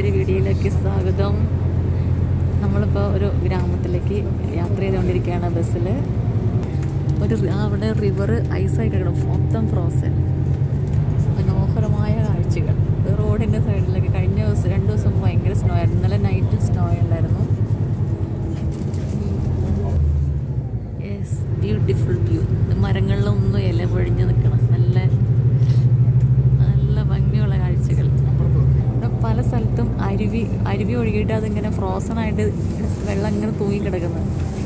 പുതിയൊരു വീഡിയോയിലേക്ക് സ്വാഗതം. നമ്മളിപ്പോൾ ഒരു ഗ്രാമത്തിലേക്ക് യാത്ര ചെയ്തുകൊണ്ടിരിക്കുകയാണ് ബസ്സിൽ. അവിടെ റിവർ ഐസായിട്ട് കിടക്കും, മൊത്തം ഫ്രോസൻ. മനോഹരമായ കാഴ്ചകൾ. റോഡിൻ്റെ സൈഡിലൊക്കെ കഴിഞ്ഞ ദിവസം 2 ദിവസം ഭയങ്കര സ്നോ ആയിരുന്നു. ഇന്നലെ നൈറ്റ് സ്നോ ഉണ്ടായിരുന്നു. Yes, beautiful view. മരങ്ങളിലൊന്നും ഇല പൊഴിഞ്ഞ് നിൽക്കണം. നല്ല ഭംഗിയുള്ള കാഴ്ചകൾ. പല സ്ഥലത്തും അരുവി ഒഴുകിയിട്ട് അതിങ്ങനെ ഫ്രോസണായിട്ട് വെള്ളം ഇങ്ങനെ തൂങ്ങിക്കിടക്കുന്നത്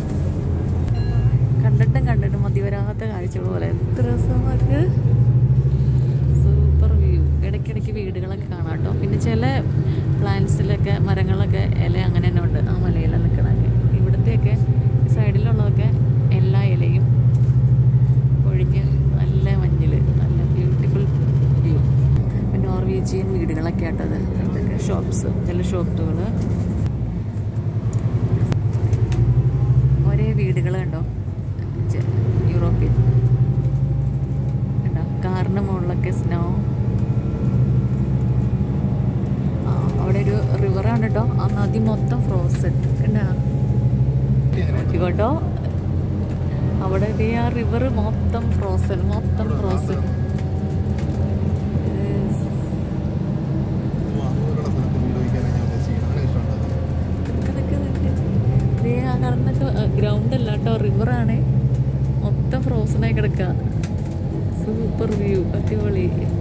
കണ്ടിട്ടും മതിവരാത്ത കാഴ്ചകൾ പോലെ. എത്ര രസമാർക്ക്. Super view. ഇടയ്ക്കിടയ്ക്ക് വീടുകളൊക്കെ കാണാം കേട്ടോ. പിന്നെ ചില പ്ലാന്റ്സിലൊക്കെ മരങ്ങളൊക്കെ ഇല അങ്ങനെ തന്നെ ഉണ്ട്. ആ മലയില നിൽക്കണൊക്കെ. ഇവിടുത്തെയൊക്കെ സൈഡിലുള്ളതൊക്കെ എല്ലാ ഇലയും ഒഴിഞ്ഞ് നല്ല മഞ്ഞിൽ നല്ല ബ്യൂട്ടിഫുൾ വ്യൂ. നോർവീജിയൻ വീടുകളൊക്കെ ആട്ടത്. ഇതൊക്കെ ഷോപ്സ്, ചില ഷോപ്പുകൾ. ഒരേ വീടുകൾ കണ്ടോ, യൂറോപ്യൻ കണ്ടോ. കാറിൻ്റെ മുകളിലൊക്കെ സ്നോ. അവിടെ ഒരു റിവറാണ് കേട്ടോ. ആ നദി മൊത്തം ഫ്രോസൺ കണ്ടോ. കേട്ടോ അവിടെ ആ റിവർ മൊത്തം ഫ്രോസൺ. കാണുന്നൊക്കെ ഗ്രൗണ്ട് അല്ല കേട്ടോ, റിവറാണ്. മൊത്തം ഫ്രോസണായി കിടക്കുക. സൂപ്പർ വ്യൂ, അടിപൊളി.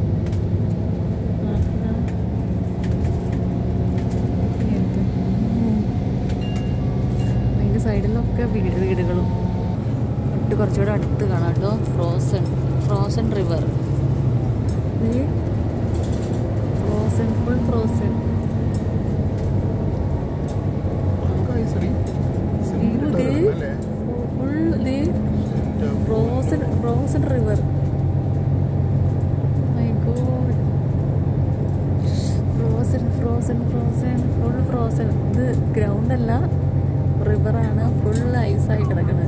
അതിൻ്റെ സൈഡിലൊക്കെ വീടുകളും. കുറച്ചുകൂടെ അടുത്ത് കാണാം കേട്ടോ. Frozen river. Full frozen. Frozen river. My God. Frozen full frozen. ഇത് ഗ്രൗണ്ട് അല്ല, റിവറാണ്. ഫുൾ ഐസായി കിടക്കുന്നത്.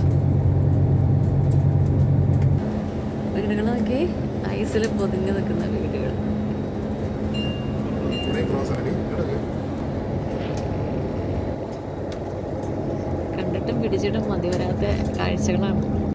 വീടുകൾ നോക്കി, ഐസിൽ പൊതിഞ്ഞു നിൽക്കുന്ന വീടുകൾ. കണ്ടിട്ടും പിടിച്ചിട്ടും മതി വരാത്ത കാഴ്ചകളാണ്.